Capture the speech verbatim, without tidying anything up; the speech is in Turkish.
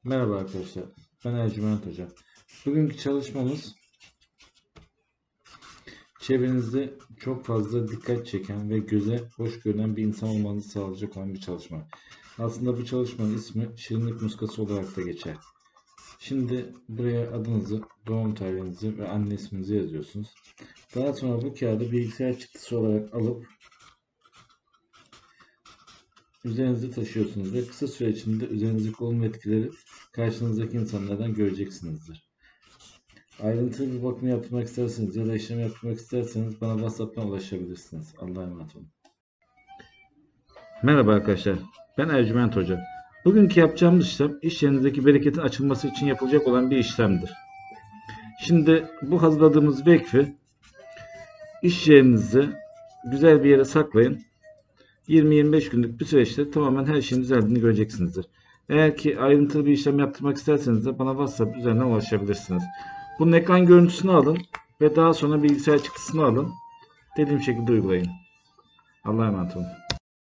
Merhaba arkadaşlar, ben Ercüment Hoca. Bugünkü çalışmamız çevrenizde çok fazla dikkat çeken ve göze hoş görünen bir insan olmanızı sağlayacak olan bir çalışma. Aslında bu çalışmanın ismi şirinlik muskası olarak da geçer. Şimdi buraya adınızı, doğum tarihinizi ve anne isminizi yazıyorsunuz. Daha sonra bu kağıdı bilgisayar çıktısı olarak alıp üzerinizde taşıyorsunuz ve kısa süre içinde üzerinizdeki olumlu etkileri karşınızdaki insanlardan göreceksinizdir. Ayrıntılı bir bakım yaptırmak isterseniz ya da işlem yaptırmak isterseniz bana WhatsApp'tan ulaşabilirsiniz. Allah'a emanet olun. Merhaba arkadaşlar. Ben Ercüment Hoca. Bugünkü yapacağımız işlem iş yerinizdeki bereketin açılması için yapılacak olan bir işlemdir. Şimdi bu hazırladığımız vakfı iş yerinizi güzel bir yere saklayın. yirmi yirmi beş günlük bir süreçte tamamen her şeyin düzeldiğini göreceksinizdir. Eğer ki ayrıntılı bir işlem yaptırmak isterseniz de bana WhatsApp üzerinden ulaşabilirsiniz. Bunun ekran görüntüsünü alın ve daha sonra bilgisayar çıktısını alın. Dediğim şekilde uygulayın. Allah'a emanet olun.